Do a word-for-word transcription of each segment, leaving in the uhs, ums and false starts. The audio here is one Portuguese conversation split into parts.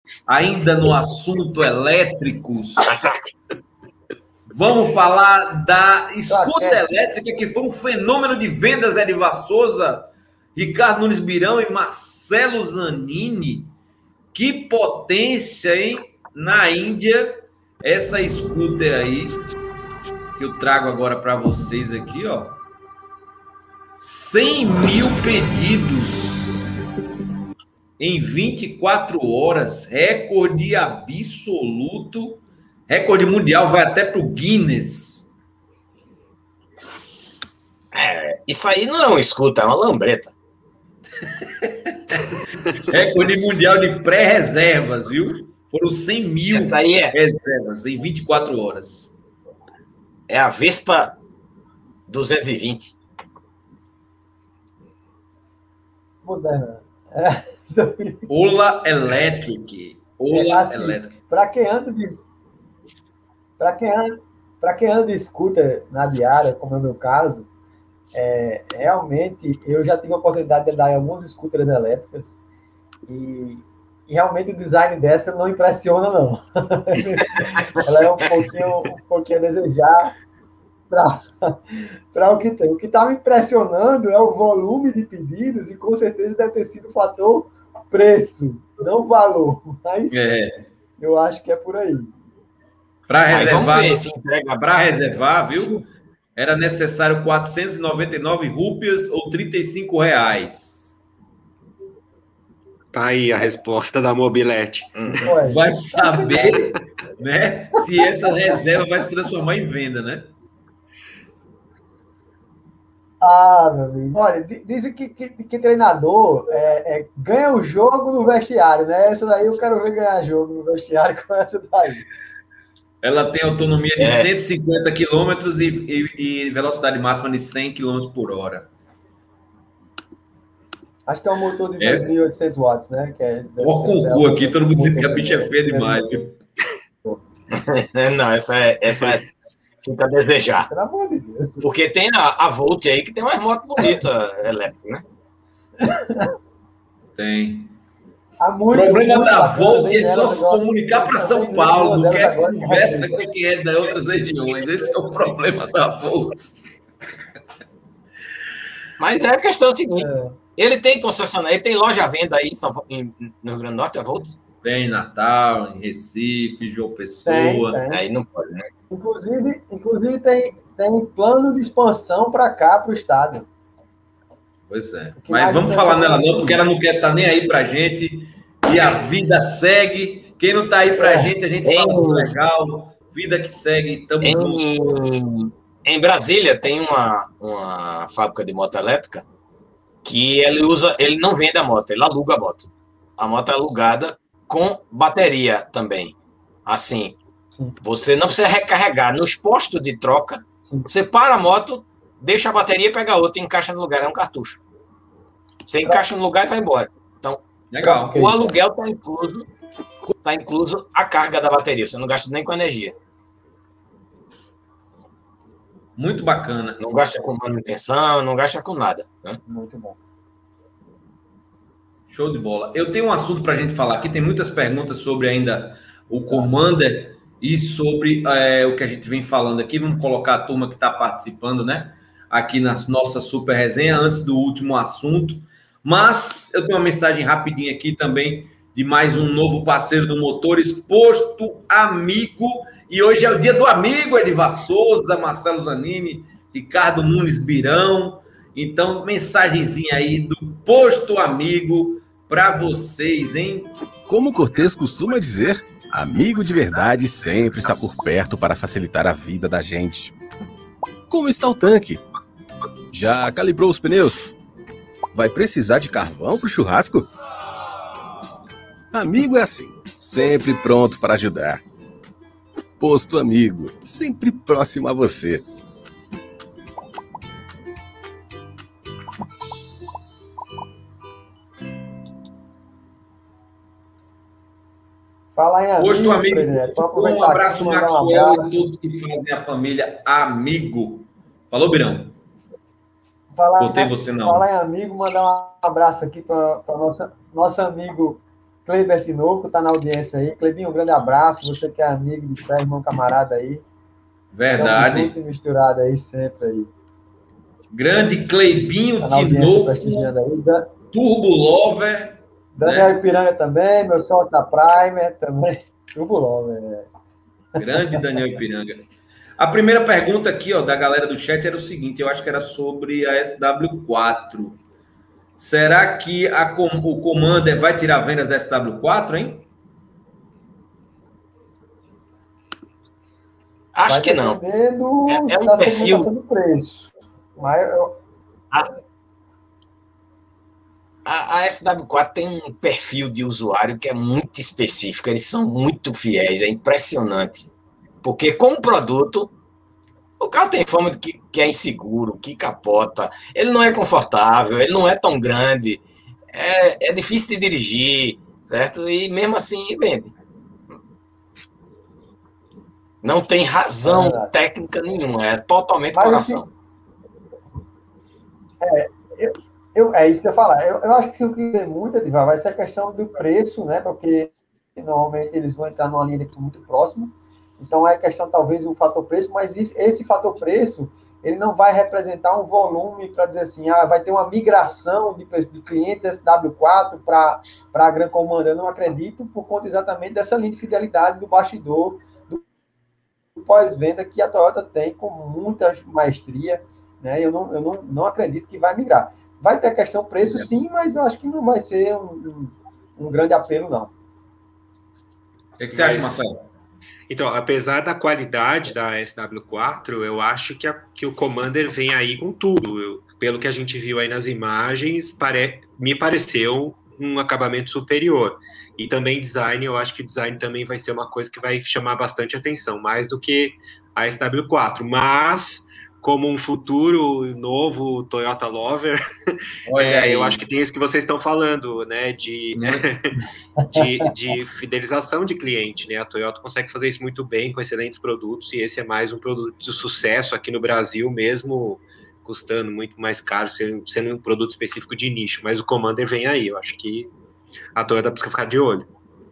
ainda no assunto elétricos, vamos falar da scooter elétrica, que foi um fenômeno de vendas, Edivar Souza, Ricardo Nunes Birão e Marcelo Zanini. Que potência, hein? Na Índia, essa scooter aí, que eu trago agora para vocês aqui, ó. cem mil pedidos em vinte e quatro horas, recorde absoluto, recorde mundial, vai até para o Guinness. É, isso aí não é um scooter, é uma lambreta. Recorde mundial de pré-reservas, viu? Foram cem mil Essa aí é... reservas em vinte e quatro horas. É a Vespa duzentos e vinte. Moderna. É. Ola Electric. Ola É, assim, Electric. Para quem anda de para quem anda, para quem anda de scooter na diária, como é o meu caso, é, realmente eu já tive a oportunidade de andar em algumas scooters elétricas e, e realmente o design dessa não impressiona, não. Ela é um pouquinho, um pouquinho a desejar para o que tem. O que está me impressionando é o volume de pedidos e com certeza deve ter sido o fator preço, não valor. Mas é. Eu acho que é por aí. Para reservar, para reservar, viu? Era necessário quatrocentas e noventa e nove rúpias ou trinta e cinco reais. Tá aí a resposta da mobilete. Vai saber, né, se essa reserva vai se transformar em venda, né? Ah, meu amigo. Olha, dizem que, que, que treinador é, é, ganha o jogo no vestiário, né? Essa daí eu quero ver ganhar jogo no vestiário com essa daí. Ela tem autonomia de é. cento e cinquenta quilômetros e, e, e velocidade máxima de cem quilômetros por hora. Acho que é um motor de é. dois mil e oitocentos watts, né? Que é, Ó, concurso aqui, todo mundo dizendo que a bicha é feia demais. Viu? Não, essa é... Essa é... Fica a desejar. Pelo amor de Deus. Porque tem a, a Volt aí, que tem umas motos bonitas elétricas, né? Tem. O problema da Volt é só se comunicar para São Paulo, não quer conversa com quem é de outras regiões. Esse é o problema da Volt. Mas é a questão seguinte: é. ele tem concessionária, ele tem loja à venda aí em São Paulo, em, no Rio Grande do Norte, a Volt? Tem em Natal, em Recife, João Pessoa. Tem, tem. Aí não pode, né? Inclusive, inclusive tem, tem plano de expansão para cá, para o estado. Pois é. Mas vamos falar nela não, porque ela não quer estar nem aí para a gente. E a vida segue. Quem não está aí para a é. gente, a gente fala assim, legal. Vida que segue. Tamo em, em Brasília tem uma, uma fábrica de moto elétrica que ele usa, ele não vende a moto, ele aluga a moto. A moto é alugada com bateria também. Assim, sim. Você não precisa recarregar. Nos postos de troca, sim. Você para a moto, deixa a bateria, pega outra e encaixa no lugar. É um cartucho. Você encaixa no lugar e vai embora. Então, legal. O aluguel está incluso, tá incluso a carga da bateria. Você não gasta nem com energia. Muito bacana. Não gasta com manutenção, não gasta com nada. Né? Muito bom. Show de bola. Eu tenho um assunto para a gente falar aqui. Tem muitas perguntas sobre ainda o Commander e sobre é, o que a gente vem falando aqui. Vamos colocar a turma que está participando, né? Aqui na nossa super resenha, antes do último assunto. Mas eu tenho uma mensagem rapidinha aqui também de mais um novo parceiro do Motores, Posto Amigo. E hoje é o dia do amigo, Edivar Souza, Marcelo Zanini, Ricardo Nunes Birão. Então, mensagenzinha aí do Posto Amigo para vocês, hein? Como o Cortez costuma dizer, amigo de verdade sempre está por perto para facilitar a vida da gente. Como está o tanque? Já calibrou os pneus? Vai precisar de carvão para o churrasco? Amigo é assim, sempre pronto para ajudar. Posto Amigo, sempre próximo a você. Fala aí, amigo. Posto Amigo. Um abraço, Maxwell, e todos que fazem a família Amigo. Falou, Birão? Fala, Botei você não. Fala aí, amigo. Mandar um abraço aqui para nosso, nosso amigo Kleber de novo, que está na audiência aí. Clebinho, um grande abraço. Você que é amigo de fé, irmão, camarada aí. Verdade. Muito misturado aí, sempre aí. Grande Clebinho tá Tinoco, aí. Turbo Lover. Daniel né? Ipiranga também, meu sócio da Primer também. Turbo Lover, né? Grande Daniel Ipiranga. A primeira pergunta aqui, ó, da galera do chat era o seguinte, eu acho que era sobre a S W quatro. Será que a, o Commander vai tirar vendas da S W quatro, hein? Acho vai que não. É, é um perfil... do preço. Mas eu... a, a, a S W quatro tem um perfil de usuário que é muito específico. Eles são muito fiéis, é impressionante. Porque com o produto, o carro tem fama de que, que é inseguro, que capota. Ele não é confortável, ele não é tão grande. É, é difícil de dirigir, certo? E mesmo assim vende. Não tem razão é técnica nenhuma, é totalmente Mas, coração. Assim, é, eu, eu, é isso que eu ia falar. Eu, eu acho que o que tem muito, Edivar, vai ser a questão do preço, né? Porque normalmente eles vão entrar numa linha muito próxima. Então, é questão, talvez, o fator preço, mas isso, esse fator preço, ele não vai representar um volume para dizer assim, ah, vai ter uma migração de, de clientes S W quatro para a Gran Commander. Eu não acredito, por conta exatamente dessa linha de fidelidade do bastidor, do pós-venda que a Toyota tem com muita maestria, né? Eu não, eu não, não acredito que vai migrar. Vai ter a questão preço, é. sim, mas eu acho que não vai ser um, um, um grande apelo, não. O que, que você mas... acha, Marcelo? Então, apesar da qualidade da S W quatro, eu acho que, a, que o Commander vem aí com tudo. Eu, pelo que a gente viu aí nas imagens, pare, me pareceu um acabamento superior. E também design, eu acho que design também vai ser uma coisa que vai chamar bastante atenção, mais do que a S W quatro. Mas, como um futuro novo Toyota Lover, é, eu acho que tem isso que vocês estão falando, né, de, de, de fidelização de cliente, né, a Toyota consegue fazer isso muito bem, com excelentes produtos, e esse é mais um produto de sucesso aqui no Brasil, mesmo custando muito mais caro, sendo, sendo um produto específico de nicho, mas o Commander vem aí, eu acho que a Toyota precisa ficar de olho.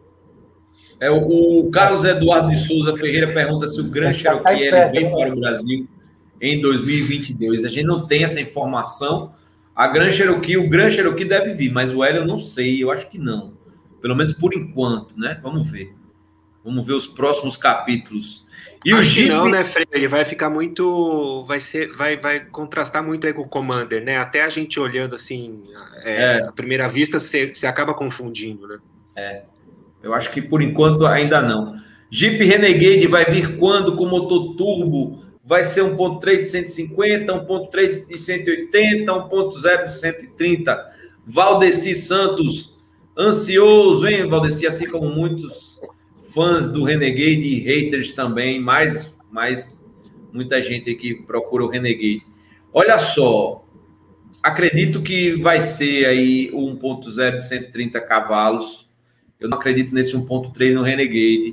É, o, o Carlos Eduardo de Souza Ferreira pergunta se o Gran Cherokee ele vem para o Brasil em dois mil e vinte e dois. A gente não tem essa informação. A Gran Cherokee, o Gran Cherokee deve vir, mas o Hélio eu não sei, eu acho que não. Pelo menos por enquanto, né? Vamos ver. Vamos ver os próximos capítulos. E acho o Jeep... não, né, Fred? Ele vai ficar muito... Vai, ser, vai, vai contrastar muito aí com o Commander, né? Até a gente olhando assim, é, é. à primeira vista, você, você acaba confundindo, né? É. Eu acho que por enquanto ainda não. Jeep Renegade vai vir quando com motor turbo? Vai ser um ponto três de cento e cinquenta, um ponto três de cento e oitenta, um ponto zero de cento e trinta. Valdeci Santos, ansioso, hein, Valdeci? Assim como muitos fãs do Renegade e haters também, mas, mas muita gente aqui procura o Renegade. Olha só, acredito que vai ser aí o um ponto zero de cento e trinta cavalos. Eu não acredito nesse um ponto três no Renegade.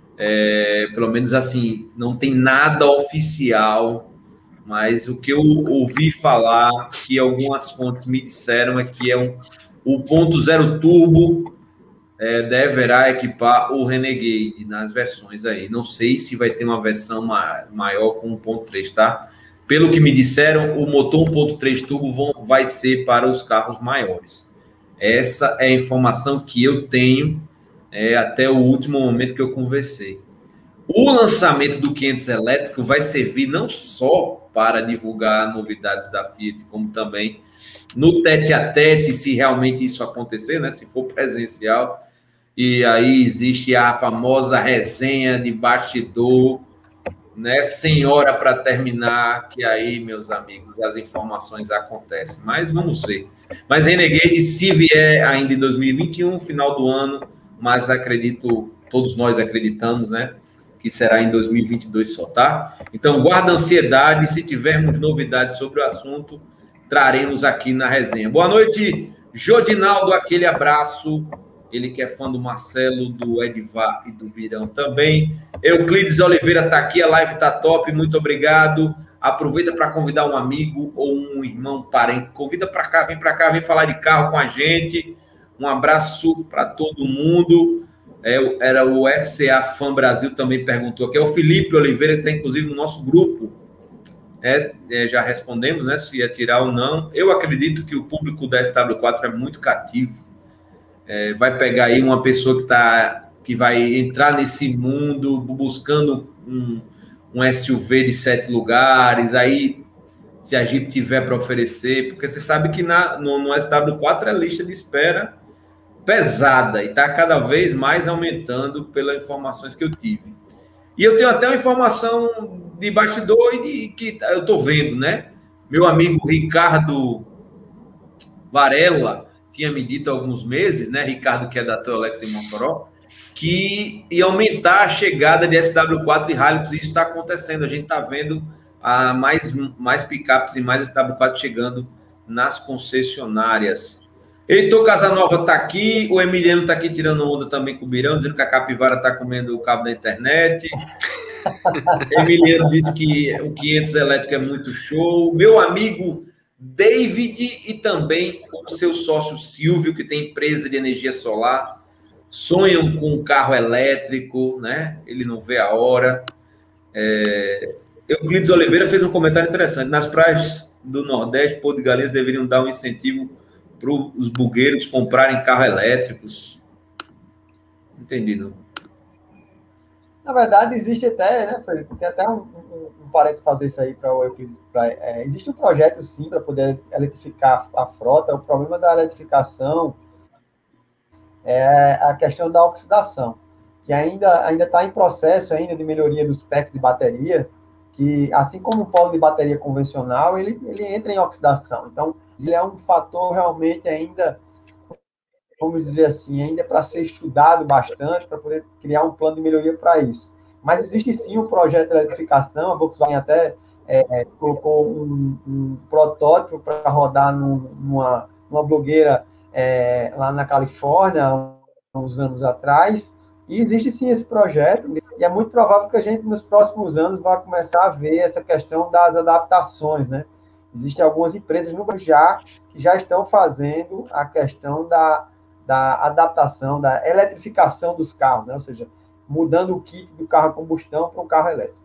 É, pelo menos assim, não tem nada oficial, mas o que eu ouvi falar, que algumas fontes me disseram, é que é um, o ponto zero turbo é, deverá equipar o Renegade nas versões aí. Não sei se vai ter uma versão ma- maior com um ponto três, tá? Pelo que me disseram, o motor um ponto três turbo vão, vai ser para os carros maiores. Essa é a informação que eu tenho É, até o último momento que eu conversei. O lançamento do quinhentos elétrico vai servir não só para divulgar novidades da Fiat, como também no tete a tete, se realmente isso acontecer, né? Se for presencial. E aí existe a famosa resenha de bastidor, né? Sem hora para terminar, que aí, meus amigos, as informações acontecem. Mas vamos ver. Mas Renegade, se vier ainda em dois mil e vinte e um, final do ano, mas acredito, todos nós acreditamos, né, que será em dois mil e vinte e dois só, tá? Então, guarda ansiedade, se tivermos novidades sobre o assunto, traremos aqui na resenha. Boa noite, Jodinaldo, aquele abraço, ele que é fã do Marcelo, do Edivar e do Virão também. Euclides Oliveira tá aqui, a live tá top, muito obrigado. Aproveita para convidar um amigo ou um irmão, parente, convida para cá, vem para cá, vem falar de carro com a gente. Um abraço para todo mundo. É, era o F C A Fã Brasil também perguntou aqui. É o Felipe Oliveira, que está inclusive no nosso grupo. É, é, já respondemos, né? Se ia tirar ou não. Eu acredito que o público da S W quatro é muito cativo. É, vai pegar aí uma pessoa que, tá, que vai entrar nesse mundo buscando um, um S U V de sete lugares. Aí, se a Jeep tiver para oferecer, porque você sabe que na, no, no S W quatro é lista de espera pesada e está cada vez mais aumentando pelas informações que eu tive. E eu tenho até uma informação de bastidor e de, que eu estou vendo, né? Meu amigo Ricardo Varela tinha me dito há alguns meses, né? Ricardo, que é da Toyolex em Mossoró, que ia aumentar a chegada de S W quatro e Hilux. Isso está acontecendo. A gente está vendo a mais, mais picapes e mais S W quatro chegando nas concessionárias. Heitor Casanova está aqui, o Emiliano está aqui tirando onda também com o Birão, dizendo que a capivara está comendo o cabo da internet. Emiliano disse que o quinhentos elétrico é muito show. Meu amigo David e também o seu sócio Silvio, que tem empresa de energia solar, sonham com um carro elétrico, né? Ele não vê a hora. É... Euclides Oliveira fez um comentário interessante. Nas praias do Nordeste, Porto de Galinhas deveriam dar um incentivo para os bugueiros comprarem carros elétricos. Entendi, não? Na verdade, existe até, né, Felipe? Tem até um, um, um parênteses fazer isso aí para o Euclides. É, existe um projeto, sim, para poder eletrificar a frota. O problema da eletrificação é a questão da oxidação, que ainda ainda está em processo ainda de melhoria dos packs de bateria, que, assim como o polo de bateria convencional, ele, ele entra em oxidação. Então, ele é um fator realmente ainda, vamos dizer assim, ainda para ser estudado bastante, para poder criar um plano de melhoria para isso. Mas existe sim um projeto de eletrificação, a Volkswagen até é, colocou um, um protótipo para rodar num, numa, numa blogueira é, lá na Califórnia, há uns anos atrás, e existe sim esse projeto, e é muito provável que a gente, nos próximos anos, vai começar a ver essa questão das adaptações, né? Existem algumas empresas no já que já estão fazendo a questão da, da adaptação, da eletrificação dos carros, né? Ou seja, mudando o kit do carro a combustão para um carro elétrico.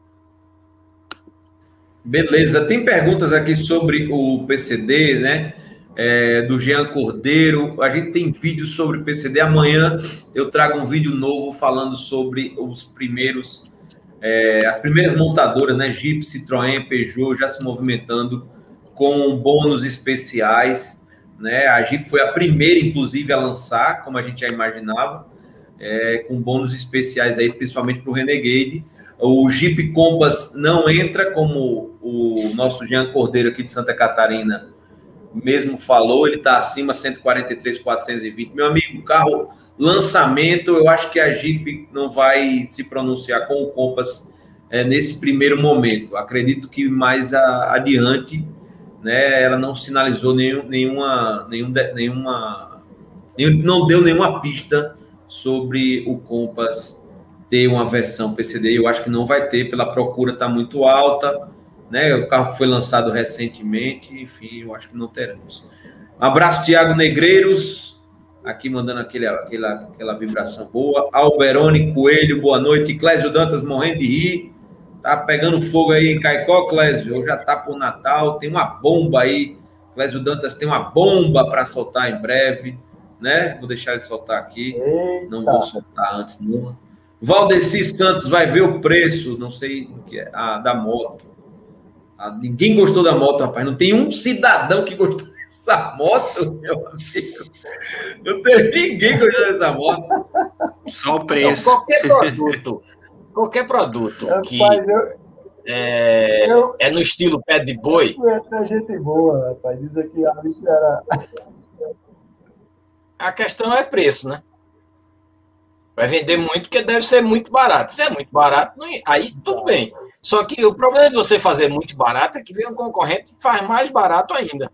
Beleza. Tem perguntas aqui sobre o P C D, né? É, do Jean Cordeiro. A gente tem vídeo sobre o P C D. Amanhã eu trago um vídeo novo falando sobre os primeiros, é, as primeiras montadoras, né? Jeep, Citroën, Peugeot já se movimentando com bônus especiais, né? A Jeep foi a primeira, inclusive, a lançar, como a gente já imaginava, é, com bônus especiais aí, principalmente para o Renegade. O Jeep Compass não entra, como o nosso Jean Cordeiro aqui de Santa Catarina mesmo falou, ele está acima, cento e quarenta e três mil quatrocentos e vinte. Meu amigo, carro lançamento, eu acho que a Jeep não vai se pronunciar com o Compass é, nesse primeiro momento. Acredito que mais a, adiante, né, ela não sinalizou nenhum, nenhuma, nenhum, nenhuma, nenhum, não deu nenhuma pista sobre o Compass ter uma versão P C D. Eu acho que não vai ter, pela procura está muito alta, né? O carro foi lançado recentemente, enfim, eu acho que não teremos. Um abraço, Tiago Negreiros, aqui mandando aquele, aquela, aquela vibração boa. Alberone Coelho, boa noite. Clésio Dantas morrendo de rir. Tá pegando fogo aí em Caicó, Clésio. Ou já tá por Natal. Tem uma bomba aí. Clésio Dantas tem uma bomba para soltar em breve, né? Vou deixar ele soltar aqui. Eita. Não vou soltar antes, não. Valdeci Santos vai ver o preço, não sei o que é, ah, da moto. Ah, ninguém gostou da moto, rapaz. Não tem um cidadão que gostou dessa moto, meu amigo. Não tem ninguém que gostou dessa moto. Só o preço. Então, qualquer produto, qualquer produto Eu, que rapaz, eu, é, eu- é no estilo pé de boi, é gente boa, rapaz. Diz aqui a bicha era. a questão é preço, né? Vai vender muito porque deve ser muito barato. Se é muito barato, não- aí tudo bem. Só que o problema de você fazer muito barato é que vem um concorrente que faz mais barato ainda.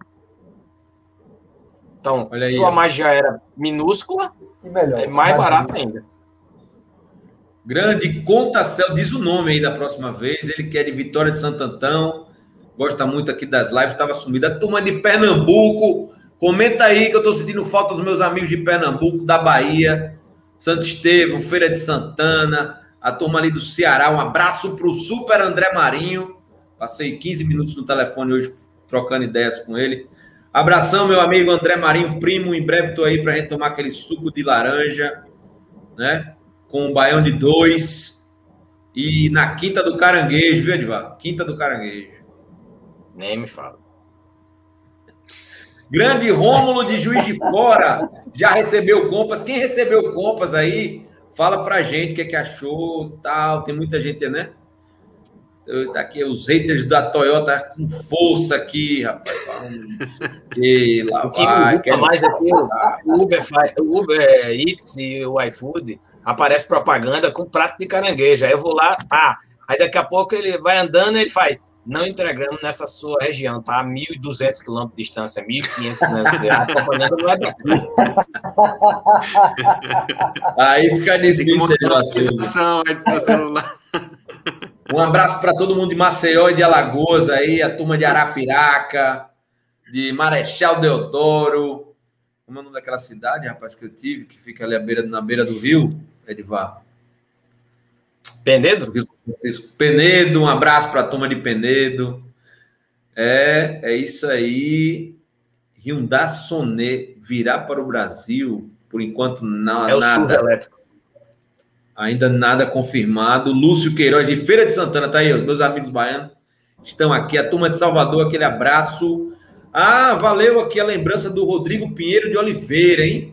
Então, Olha aí, sua ó. margem já era minúscula, E melhor. é mais barato ainda. Grande Contacel, diz o nome aí da próxima vez. Ele que é de Vitória de Santo Antão, gosta muito aqui das lives, estava sumido. A turma de Pernambuco, Comenta aí que eu estou sentindo falta dos meus amigos de Pernambuco, da Bahia, Santo Estevão, Feira de Santana, a turma ali do Ceará. Um abraço para o Super André Marinho. Passei quinze minutos no telefone hoje trocando ideias com ele. Abração, meu amigo André Marinho, primo. Em breve estou aí para a gente tomar aquele suco de laranja, né? Com um baião de dois. E na Quinta do Caranguejo, viu, Edvar? Quinta do Caranguejo. Nem me fala. Grande Rômulo de Juiz de Fora. Já recebeu compras. Quem recebeu compras aí, fala pra gente o que é que achou, tal. Tem muita gente, né? Tá aqui, os haters da Toyota com força aqui, rapaz. Que lá o que vai, quer mais aqui, o Uber, o Uber Eats e o iFood aparece propaganda com prato de caranguejo. Aí eu vou lá, tá. Aí daqui a pouco ele vai andando e ele faz, não entregando nessa sua região, tá? mil e duzentos quilômetros de distância, mil e quinhentos quilômetros de distância. A propaganda não é daqui. Aí fica difícil de vacilo. Um abraço para todo mundo de Maceió e de Alagoas aí, a turma de Arapiraca, de Marechal Deodoro. Como é o nome daquela cidade, rapaz, que eu tive, que fica ali à beira, na beira do rio, Edvar? Penedo? Penedo, um abraço para a turma de Penedo. É, é isso aí. Hyundai Sonê virá para o Brasil, por enquanto não, é o nada. SUS elétrico. Ainda nada confirmado. Lúcio Queiroz, de Feira de Santana, tá aí, os meus amigos baianos estão aqui. A turma de Salvador, aquele abraço. Ah, valeu aqui a lembrança do Rodrigo Pinheiro de Oliveira, hein?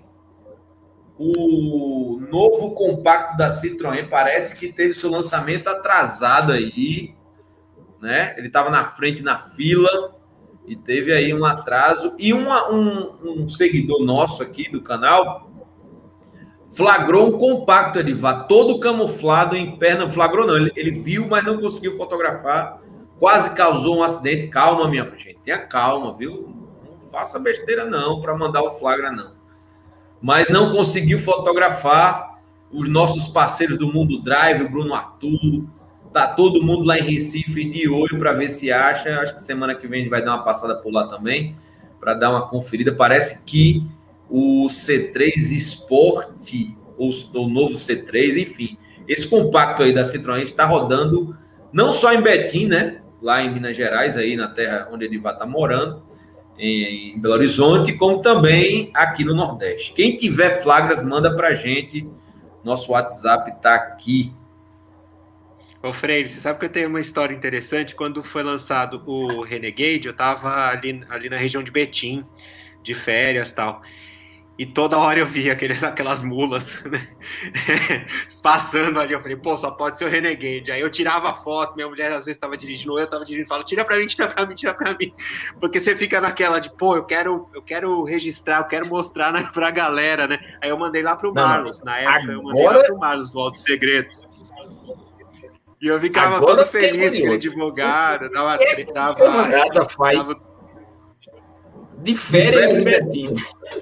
O novo compacto da Citroën parece que teve seu lançamento atrasado aí, né? Ele estava na frente na fila e teve aí um atraso. E uma, um, um seguidor nosso aqui do canal flagrou um compacto, Edvar, todo camuflado em perna. Flagrou não, ele, ele viu, mas não conseguiu fotografar. Quase causou um acidente. Calma, minha gente, tenha calma, viu? Não faça besteira não para mandar o flagra, não. Mas não conseguiu fotografar. Os nossos parceiros do Mundo Drive, o Bruno Arthur, tá todo mundo lá em Recife de olho para ver se acha. Acho que semana que vem a gente vai dar uma passada por lá também, para dar uma conferida. Parece que o C três Sport, ou o novo C três, enfim, esse compacto aí da Citroën está rodando não só em Betim, né? Lá em Minas Gerais, aí na terra onde ele vai estar morando, em Belo Horizonte, como também aqui no Nordeste. Quem tiver flagras, manda pra gente. Nosso WhatsApp tá aqui. Ô Freire, você sabe que eu tenho uma história interessante? Quando foi lançado o Renegade, eu tava ali, ali na região de Betim, de férias e tal. E toda hora eu via aqueles, aquelas mulas, né? Passando ali. Eu falei, pô, só pode ser o Renegade. Aí eu tirava a foto, minha mulher às vezes estava dirigindo, ou eu estava dirigindo, fala, tira pra mim, tira pra mim, tira pra mim. Porque você fica naquela de, pô, eu quero, eu quero registrar, eu quero mostrar, né, pra galera, né? Aí eu mandei lá pro Marlos, na época, agora... eu mandei lá pro Marlos do Alto Segredos. E eu ficava agora todo feliz com o advogado, dava... Que dava, camarada faz dava... de férias em Betim.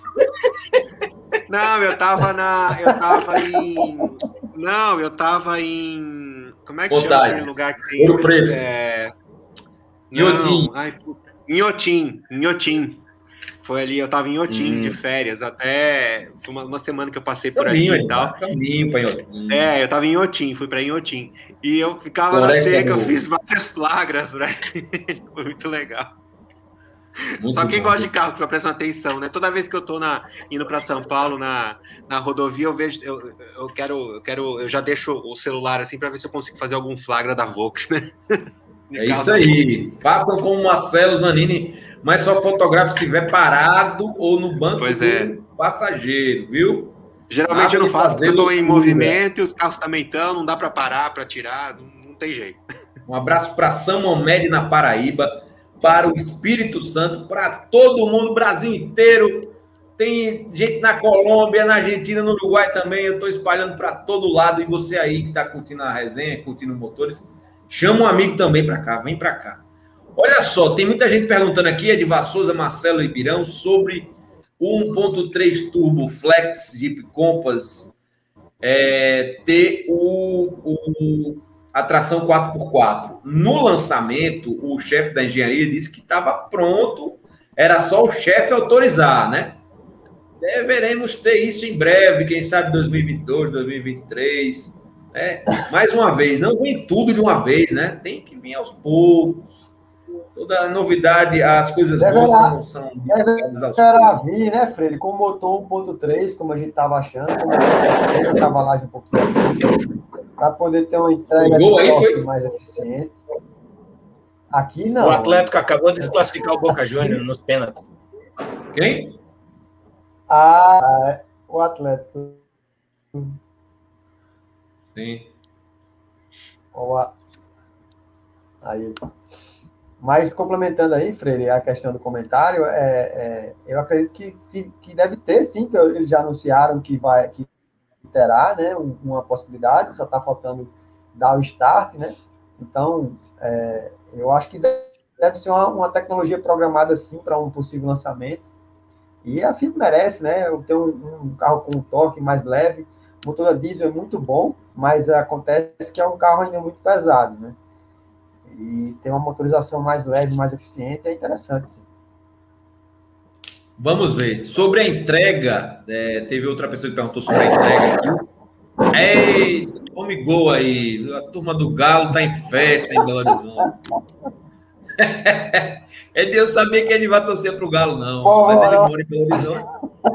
Não, eu tava na. Eu tava em. Não, eu tava em. Como é que Vontade. chama aquele lugar que tem? Ouro Preto. É... Inhotim. Inhotim. Inhotim. Foi ali, eu tava em Inhotim hum. de férias, até uma, uma semana que eu passei por caminho, ali e tal. Caminho pra Inhotim. É, eu tava em Inhotim, fui pra Inhotim. E eu ficava Floresta na seca, eu fiz várias flagras pra ele. Foi muito legal. Muito Só quem bom. Gosta de carro para prestar atenção, né? Toda vez que eu tô na, indo para São Paulo na, na rodovia, eu vejo, eu, eu quero, eu quero, eu já deixo o celular assim para ver se eu consigo fazer algum flagra da Vox, né? É isso aí. Façam como o Marcelo Zanini, mas só fotografe se estiver parado ou no banco pois do é. passageiro, viu? Geralmente Nada eu não faço, porque eu tô em movimento e os carros também estão, não dá para parar, para tirar, não, não tem jeito. Um abraço para São Momed na Paraíba, para o Espírito Santo, para todo mundo, Brasil inteiro. Tem gente na Colômbia, na Argentina, no Uruguai também. Eu estou espalhando para todo lado. E você aí que está curtindo a resenha, curtindo motores, chama um amigo também para cá, vem para cá. Olha só, tem muita gente perguntando aqui, Edvar Souza, Marcelo Ibirão, sobre o um ponto três Turbo Flex Jeep Compass é, ter o... o a tração quatro por quatro. No lançamento, o chefe da engenharia disse que estava pronto, era só o chefe autorizar, né? Deveremos ter isso em breve, quem sabe dois mil e vinte e dois, dois mil e vinte e três. Né? Mais uma vez, não vem tudo de uma vez, né? Tem que vir aos poucos. Toda novidade, as coisas boas são... são Deverá vir, né, Freire? Com o motor um ponto três, como a gente estava achando, como a estava lá de um pouquinho, para poder ter uma entrega de aí foi... mais eficiente. Aqui não. O Atlético acabou de desclassificar o Boca Juniors nos pênaltis. Quem? Ah, o Atlético. Sim. Aí. Mas, complementando aí, Freire, a questão do comentário, é, é, eu acredito que, se, que deve ter, sim, que eles já anunciaram que, vai, que terá, né, uma possibilidade, só está faltando dar o start, né? Então, é, eu acho que deve, deve ser uma, uma tecnologia programada, sim, para um possível lançamento. E a F I A merece, né? Eu tenho um, um carro com um torque mais leve, o motor a diesel é muito bom, mas acontece que é um carro ainda muito pesado, né? E tem uma motorização mais leve, mais eficiente, é interessante, sim. Vamos ver. Sobre a entrega, é, teve outra pessoa que perguntou sobre a entrega aqui. Ei, tome gol aí. A turma do Galo tá em festa em Belo Horizonte. É, eu sabia que ele vai torcer pro Galo, não. Porra, mas ele mora em Belo Horizonte.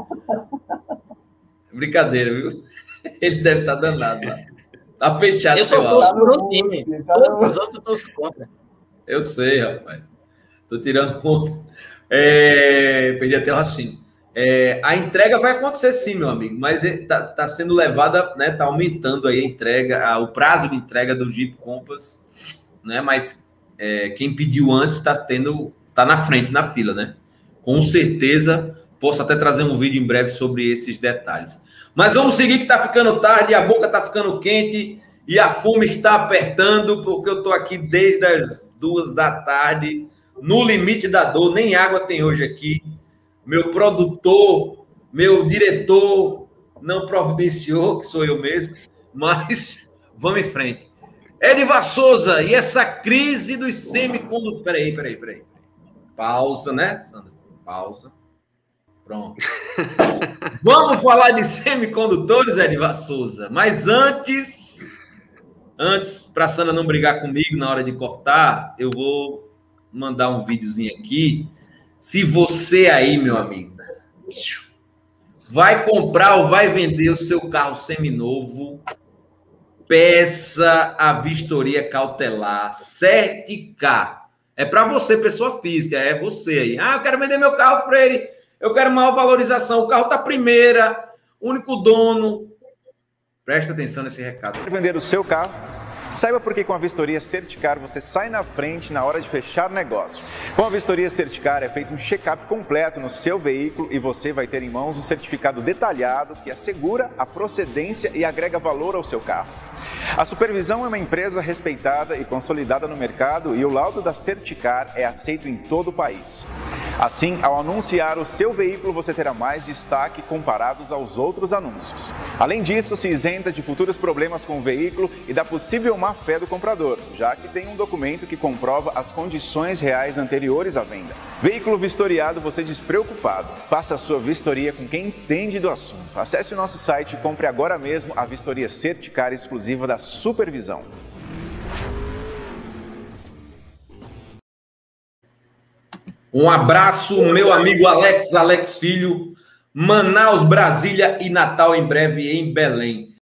Brincadeira, viu? Ele deve estar danado lá. Tá fechado. Eu só torço por um time. Todos os outros torço contra. Eu sei, rapaz. Tô tirando ponto. É... Perdi até o raciocínio. É... A entrega vai acontecer sim, meu amigo, mas tá, tá sendo levada, né? Tá aumentando aí a entrega, a, o prazo de entrega do Jeep Compass, né? Mas é, quem pediu antes está tendo, tá na frente, na fila, né? Com certeza, posso até trazer um vídeo em breve sobre esses detalhes. Mas vamos seguir que tá ficando tarde, a boca tá ficando quente e a fome está apertando, porque eu tô aqui desde as duas da tarde, no limite da dor, nem água tem hoje aqui. Meu produtor, meu diretor não providenciou, que sou eu mesmo, mas vamos em frente. Edivar Souza, e essa crise dos semicondutores... Peraí, peraí, peraí. Pausa, né, Sandra? Pausa. Pronto. Vamos falar de semicondutores, Edivar Souza. Mas antes, antes, para a Sandra não brigar comigo na hora de cortar, eu vou mandar um videozinho aqui. Se você aí, meu amigo, vai comprar ou vai vender o seu carro seminovo, peça a vistoria cautelar sete K. É para você, pessoa física, é você aí. Ah, eu quero vender meu carro, Freire. Eu quero maior valorização. O carro está primeira, único dono. Presta atenção nesse recado. Quer vender o seu carro? Saiba por que com a Vistoria Certicar você sai na frente na hora de fechar o negócio. Com a Vistoria Certicar é feito um check-up completo no seu veículo e você vai ter em mãos um certificado detalhado que assegura a procedência e agrega valor ao seu carro. A Supervisão é uma empresa respeitada e consolidada no mercado e o laudo da Certicar é aceito em todo o país. Assim, ao anunciar o seu veículo, você terá mais destaque comparados aos outros anúncios. Além disso, se isenta de futuros problemas com o veículo e da possível má-fé do comprador, já que tem um documento que comprova as condições reais anteriores à venda. Veículo vistoriado, você despreocupado. Faça a sua vistoria com quem entende do assunto. Acesse o nosso site e compre agora mesmo a Vistoria Certicar exclusiva da Supervisão. Um abraço, meu amigo Alex, Alex Filho, Manaus, Brasília e Natal em breve em Belém.